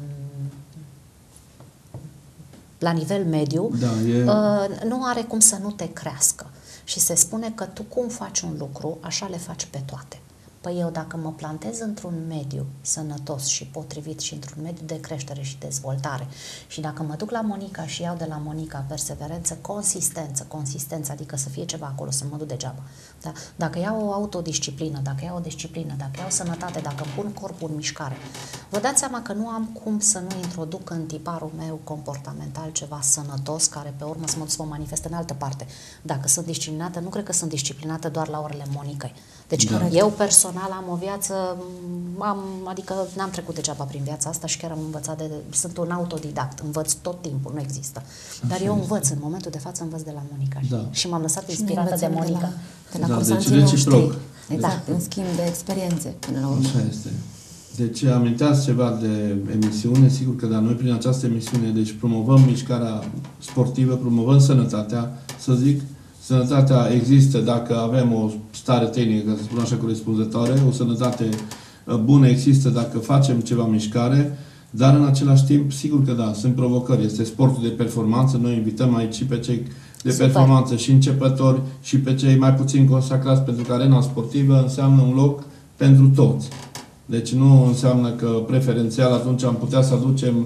la nivel mediu, da, e... uh, nu are cum să nu te crească. Și se spune că tu cum faci un lucru, așa le faci pe toate. Păi eu dacă mă plantez într-un mediu sănătos și potrivit și într-un mediu de creștere și dezvoltare și dacă mă duc la Monica și iau de la Monica perseverență, consistență, consistență, adică să fie ceva acolo, să mă duc degeaba. Da? Dacă iau o autodisciplină, dacă iau o disciplină, dacă iau sănătate, dacă îmi pun corpul în mișcare, vă dați seama că nu am cum să nu introduc în tiparul meu comportamental ceva sănătos care pe urmă să mă duc să mă manifest în altă parte. Dacă sunt disciplinată, nu cred că sunt disciplinată doar la orele Monicăi. Deci da. Eu personal am o viață, am, adică n-am trecut degeaba prin viața asta și chiar am învățat de... Sunt un autodidact, învăț tot timpul, nu există. Dar așa eu învăț, este. În momentul de față învăț de la Monica. Da. Și m-am lăsat inspirată de Monica. De la, de la da, cursanții deci noștri. Exact, da. Un schimb de experiențe până la urmă. Așa este. Deci aminteați ceva de emisiune, sigur că da, noi prin această emisiune, deci promovăm mișcarea sportivă, promovăm sănătatea, să zic, sănătatea există dacă avem o stare tehnică, să spun așa, corespunzătoare, o sănătate bună există dacă facem ceva mișcare, dar în același timp, sigur că da, sunt provocări. Este sportul de performanță, noi invităm aici și pe cei de Super. performanță și începători și pe cei mai puțin consacrați, pentru că arena sportivă înseamnă un loc pentru toți. Deci nu înseamnă că preferențial atunci am putea să aducem,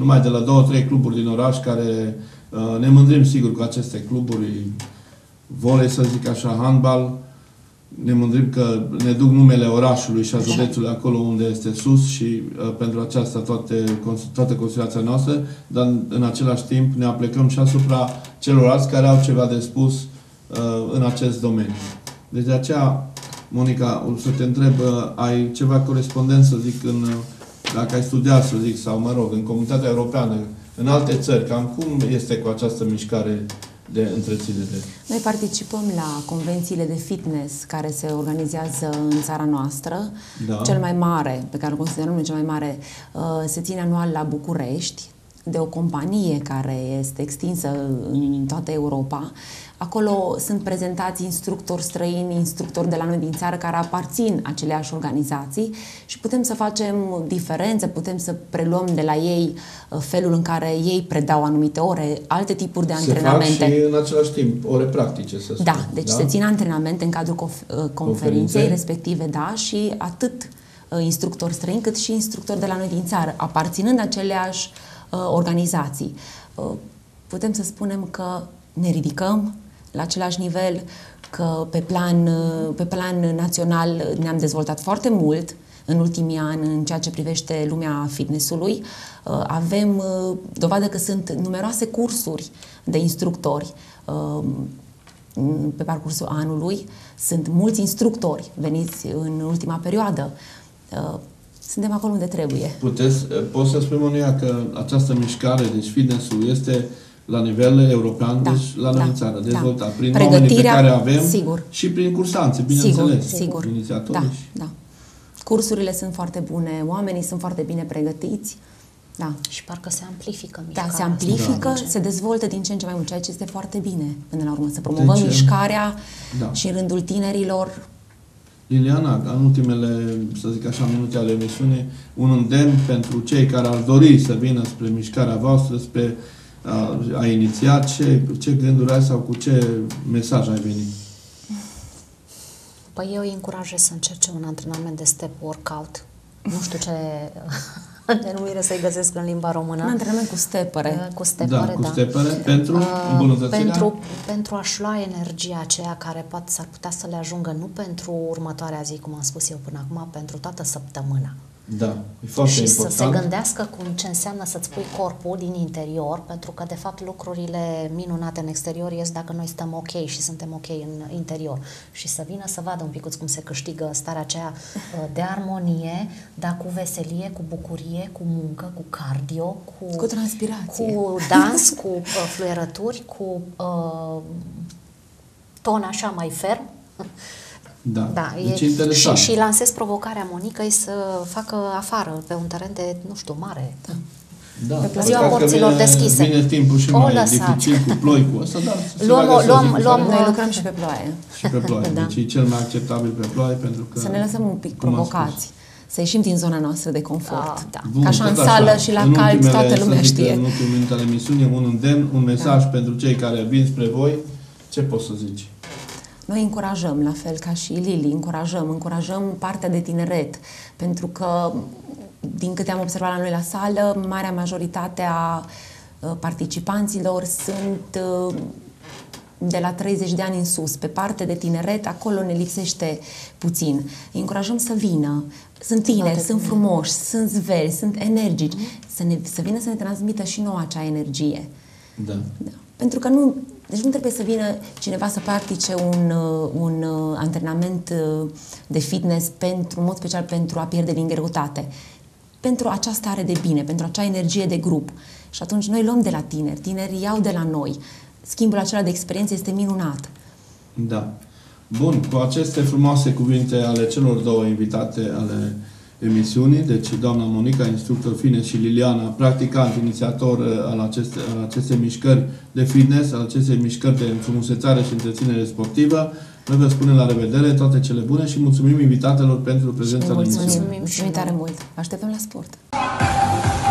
numai de la două, trei cluburi din oraș care uh, ne mândrim sigur cu aceste cluburi, volei să zic așa, handbal, ne mândrim că ne duc numele orașului și a județului acolo unde este sus și uh, pentru aceasta toate, toată considerația noastră, dar în același timp ne aplecăm și asupra celorlalți care au ceva de spus uh, în acest domeniu. Deci de aceea, Monica, o să te întreb, uh, ai ceva corespondență, să zic, în, uh, dacă ai studiat, să zic, sau mă rog, în comunitatea europeană, în alte țări, cam cum este cu această mișcare de întreținere? Noi participăm la convențiile de fitness care se organizează în țara noastră. Da. Cel mai mare, pe care îl considerăm noi cel mai mare, se ține anual la București, de o companie care este extinsă în toată Europa. Acolo sunt prezentați instructori străini, instructori de la noi din țară care aparțin aceleași organizații și putem să facem diferențe, putem să preluăm de la ei felul în care ei predau anumite ore, alte tipuri de antrenamente. Se fac și în același timp ore practice, să spun. Da, deci da? se țin antrenamente în cadrul conf- conferinței respective, da, și atât instructori străini cât și instructori de la noi din țară, aparținând aceleași uh, organizații. Uh, putem să spunem că ne ridicăm la același nivel, că pe plan, pe plan național ne-am dezvoltat foarte mult în ultimii ani în ceea ce privește lumea fitnessului. Avem dovadă că sunt numeroase cursuri de instructori pe parcursul anului. Sunt mulți instructori veniți în ultima perioadă. Suntem acolo unde trebuie. Puteți, poți să spui, Monica, că această mișcare, deci fitness-ul, este la nivel european, da, deci la noi în țară, dezvoltat, da. Prin oamenii pe care avem, sigur, și prin cursanți, bineînțeles, sigur, sigur. inițiatori. Da, da. Cursurile sunt foarte bune, oamenii sunt foarte bine pregătiți. Da. Și parcă se amplifică mișcarea. Da, se amplifică, da, se dezvoltă din ce în ce mai mult, ceea ce este foarte bine până la urmă. Să promovăm deci, mișcarea, da, și în rândul tinerilor. Liliana, în ultimele, să zic așa, minute ale emisiunii, un îndemn pentru cei care ar dori să vină spre mișcarea voastră, spre a, a iniția, ce, ce gânduri ai sau cu ce mesaj ai venit? Păi eu îi încurajez să încerce un antrenament de step workout. Nu știu ce denumire să-i găsesc în limba română. Un antrenament cu stepere. Cu stepere, da. Cu da. stepere pentru uh, îmbunătățirea? Pentru, pentru a-și lua energia aceea care poate s-ar putea să le ajungă nu pentru următoarea zi, cum am spus eu până acum, pentru toată săptămâna. Da, e foarte și important. să se gândească cum ce înseamnă să-ți pui corpul din interior, pentru că, de fapt, lucrurile minunate în exterior ies dacă noi stăm ok și suntem ok în interior. Și să vină să vadă un picuț cum se câștigă starea aceea de armonie, dar cu veselie, cu bucurie, cu muncă, cu cardio, cu, cu transpirație, cu dans, cu uh, fluierături, cu uh, ton așa mai ferm. Da, da, deci e, interesant. Și, și lansez provocarea Monicăi să facă afară, pe un teren de, nu știu, mare. Da. Pe ziua porților vine, deschise. Vine timpul și o mai lăsați. dificil cu ploi, cu asta, dar luăm, luăm, luăm, noi lucrăm și pe ploaie. Și pe ploaie, da. Deci e cel mai acceptabil pe ploaie, pentru că... Să ne lăsăm un pic provocați. Să ieșim din zona noastră de confort. Ah, da. Bun, ca așa în sală așa, și la în cald ultimele, toată lumea știe. În ultimul minut al emisiunii, un îndemn, un mesaj, da, pentru cei care vin spre voi. Ce poți să zici? Noi încurajăm, la fel ca și Lili, încurajăm, încurajăm partea de tineret, pentru că, din câte am observat la noi la sală, marea majoritate a participanților sunt de la treizeci de ani în sus. Pe partea de tineret, acolo ne lipsește puțin. Îi încurajăm să vină. Sunt tineri, sunt frumoși, sunt zveli, sunt energici. Să, ne, să vină să ne transmită și nouă acea energie. Da. Da. Pentru că nu, deci nu trebuie să vină cineva să practice un, un antrenament de fitness pentru, în mod special pentru a pierde din greutate. Pentru acea stare de bine, pentru acea energie de grup. Și atunci noi luăm de la tineri, tinerii iau de la noi. Schimbul acela de experiență este minunat. Da. Bun, cu aceste frumoase cuvinte ale celor două invitate ale emisiunii, deci doamna Monica, instructor fitness, și Liliana, practicant, inițiator al, aceste, al acestei mișcări de fitness, al acestei mișcări de înfrumusețare și întreținere sportivă. Noi vă spunem la revedere, toate cele bune și mulțumim invitatelor pentru prezența în emisiune. Mulțumim, mulțumim tare mult. Așteptăm la sport.